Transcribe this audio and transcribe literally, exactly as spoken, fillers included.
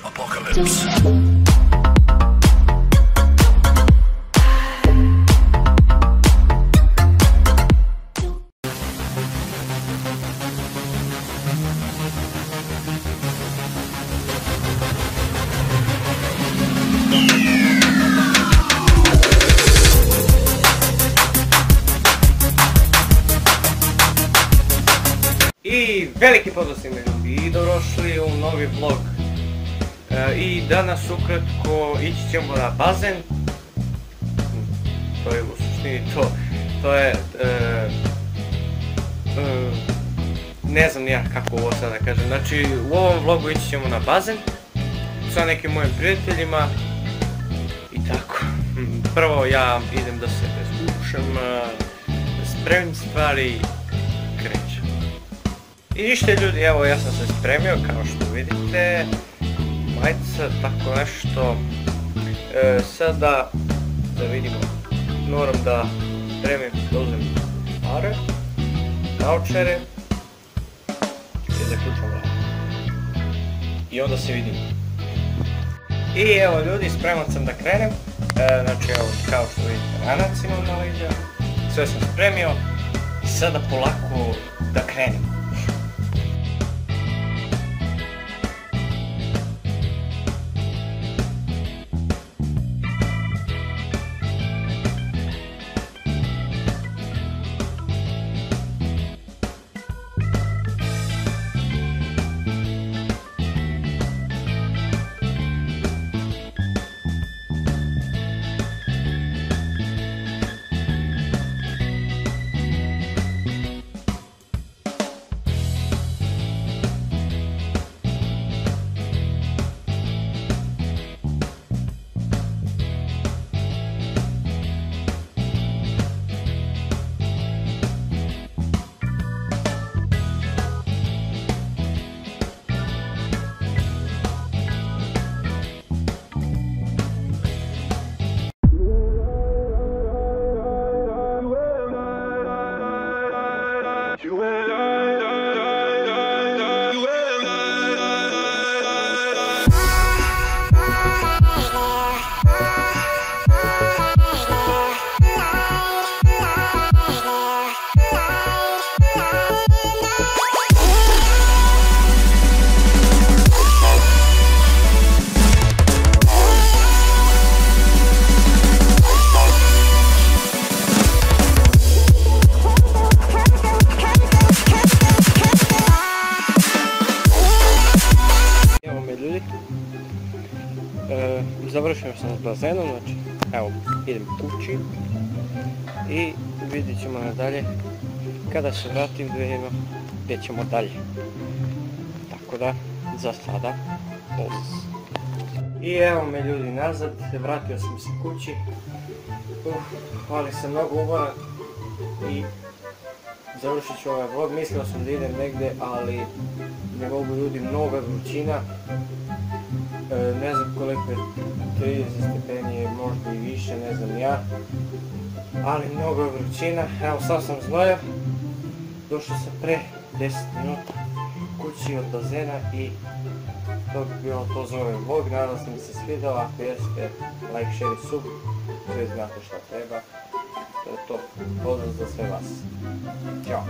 Apocalypse. I veliki pozdrav svima ljudi i dobrodošli u novi vlog. E, I danas ukratko ići ćemo na bazen. To je u suštini to. To je... E, e, ne znam nijak kako ovo sada da kažem. Znači u ovom vlogu ići ćemo na bazen sa nekim mojim prijateljima i tako. Prvo ja idem da se preskušam, spremim stvari, krećem. I ništa ljudi, evo ja sam se spremio kao što vidite, majica, tako nešto. E, sada da vidimo, moram da spremim, da uzem pare, naočare i zaključam vrata. I onda se vidimo. I evo ljudi, spreman sam da krenem, e, znači evo kao što vidite ranac imam na leđa, sve sam spremio i sada polako da krenem. E, završio sam s bazenom, znači evo idem kući i vidjet ćemo nadalje kada se vratim da vidimo gdje ćemo dalje. Tako da za sada pozdrav. I evo me ljudi nazad, vratio sam se kući. Uf, hvali se mnogo umoran i završit ću ovaj vlog. Mislio sam da idem negdje, ali ne mogu ljudi, mnogo vrućina. E, ne znam koliko je, trideset stepeni, možda i više, ne znam ja. Ali mnogo je vrućina. Evo sad sam znojio. Došao sam pre deset minuta kući od bazena i to bi bilo to za ovaj vlog. Nadam se mi se svidjelo, ako jeste, like, share i sub, sve znate šta treba. To je to, pozdrav za sve vas. Ćao!